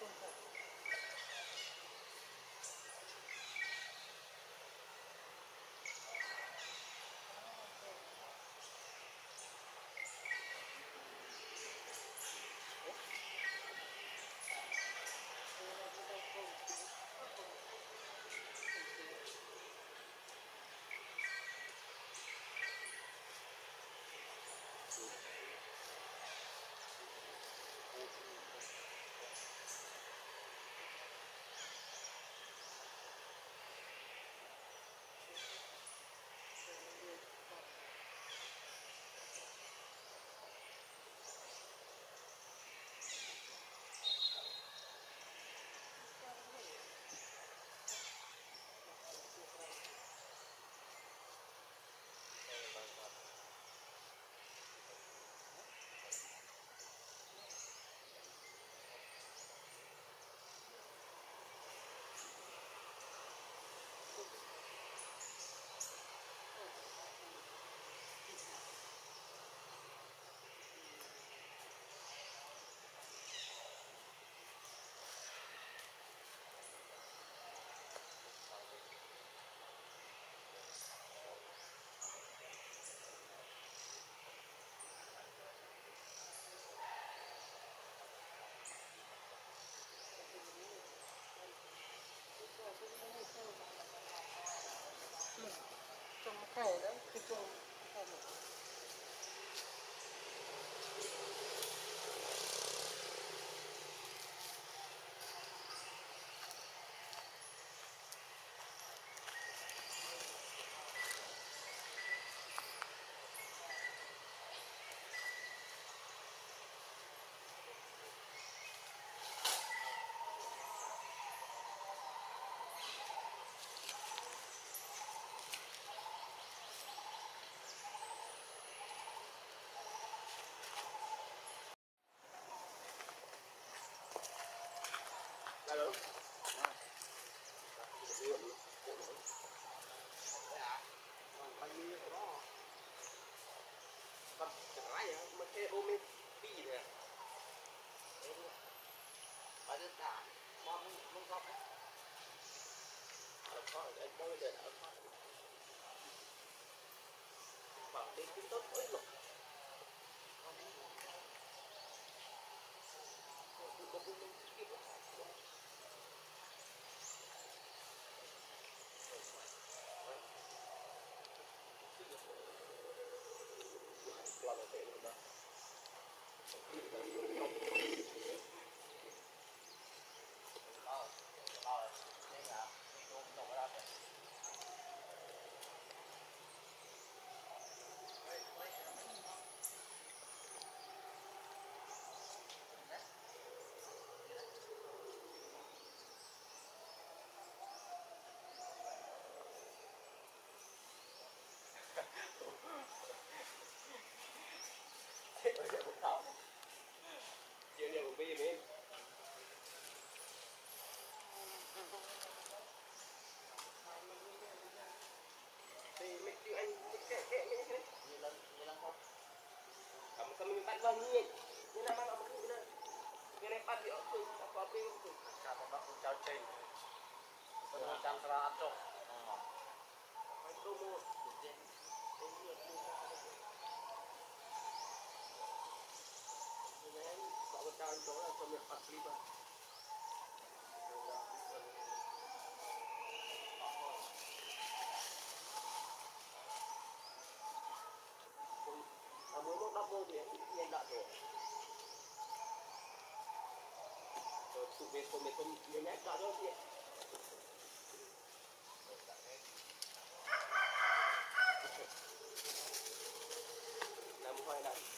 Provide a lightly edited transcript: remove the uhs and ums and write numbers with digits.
Okay, đấy, cái chỗ Alo. Còn chẳng ai nhá, mà cái ôm em phi này. Ở đây đã, mong góc đấy. Ở con anh đâu để ở con. Bảo đến cái tốt ấy rồi. Chuyện này của Vi mình. Thì mấy chị anh kệ mấy cái như lần không. Kamu kami empat bangi. Ni nama nak buku bila. Kena empat dia tu apa tu. Kata bak chao chen. Betul jam sera acok. Itu mu. Nên có một trang chỗ là cho mình phát clip à. Mới một đắp vô thì nhanh đạt rồi. Rồi tụ về tôi mình nhét vào đó chị. Làm hoài này.